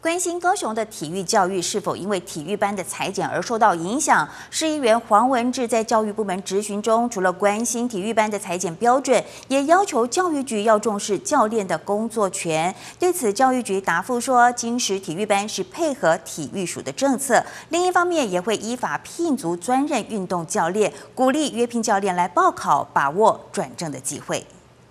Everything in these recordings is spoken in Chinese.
关心高雄的体育教育是否因为体育班的裁减而受到影响？市议员黄文志在教育部门质询中，除了关心体育班的裁减标准，也要求教育局要重视教练的工作权。对此，教育局答复说，今时体育班是配合体育署的政策，另一方面也会依法聘足专任运动教练，鼓励约聘教练来报考，把握转正的机会。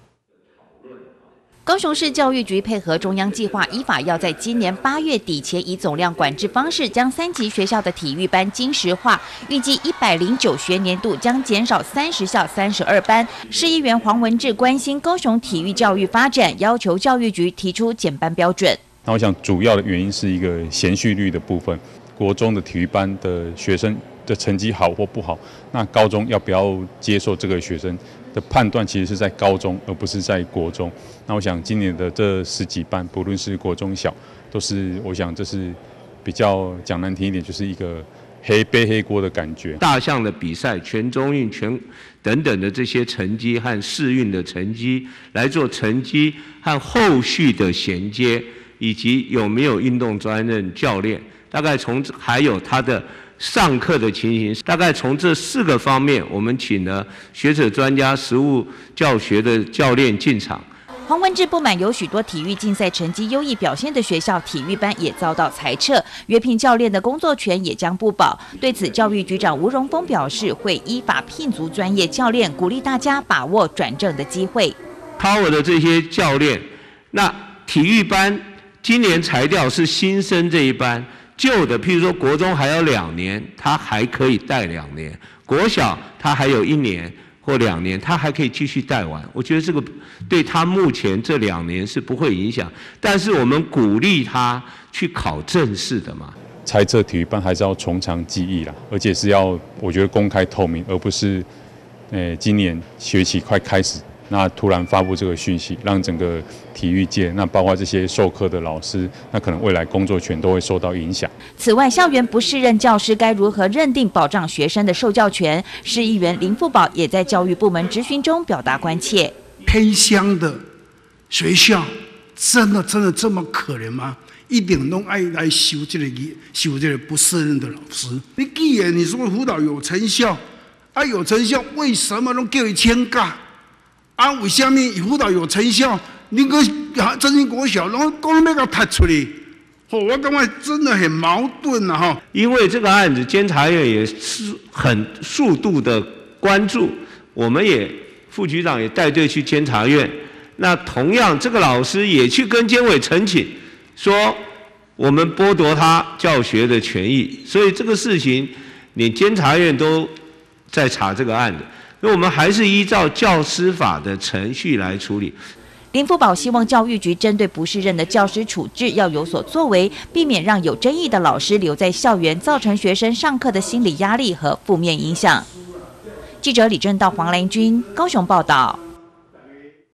高雄市教育局配合中央计划，依法要在今年8月底前，以总量管制方式将3级学校的体育班精实化，预计109学年度将减少30校32班。市议员黄文志关心高雄体育教育发展，要求教育局提出减班标准。 那我想主要的原因是一个衔续率的部分，国中的体育班的学生的成绩好或不好，那高中要不要接受这个学生？ 的判断其实是在高中，而不是在国中。那我想今年的这10几班，不论是国中小，都是我想这是比较讲难听一点，就是一个背黑锅的感觉。 大项的比赛、全中运、全等等的这些成绩和世运的成绩，来做成绩和后续的衔接，以及有没有运动专任教练，大概还有他的。 上课的情形，大概从这4个方面，我们请了学者专家、实务教学的教练进场。 黄文志不满有许多体育竞赛成绩优异表现的学校体育班也遭到裁撤，约聘教练的工作权也将不保。对此，教育局长吴荣峰表示，会依法聘足专业教练，鼓励大家把握转正的机会。 Power 的这些教练，那体育班今年裁掉是新生这一班。 旧的，譬如说国中还有2年，他还可以带2年；国小他还有1年或2年，他还可以继续带完。我觉得这个对他目前这2年是不会影响，但是我们鼓励他去考正式的嘛。 裁撤体育班还是要从长计议啦，而且是要我觉得公开透明，而不是今年学期快开始。 那突然发布这个讯息，让整个体育界，那包括这些授课的老师，那可能未来工作权都会受到影响。 此外，校园不适任教师该如何认定保障学生的受教权？市议员林富宝也在教育部门质询中表达关切。 偏乡的学校，真的这么可怜吗？一定都爱来收这个不适任的老师。你既然你说辅导有成效，有成效，为什么都叫你签假？ 为什么辅导有成效？你个真心国小，然后讲要给他踢出来，我感觉真的很矛盾啊！哈。 因为这个案子，监察院也是很速度的关注，我们也副局长也带队去监察院。那同样，这个老师也去跟监委陈请，说我们剥夺他教学的权益，所以这个事情连监察院都在查这个案子。 那我们还是依照教师法的程序来处理。 林福宝希望教育局针对不适任的教师处置要有所作为，避免让有争议的老师留在校园，造成学生上课的心理压力和负面影响。记者李正道、黄兰君高雄报道。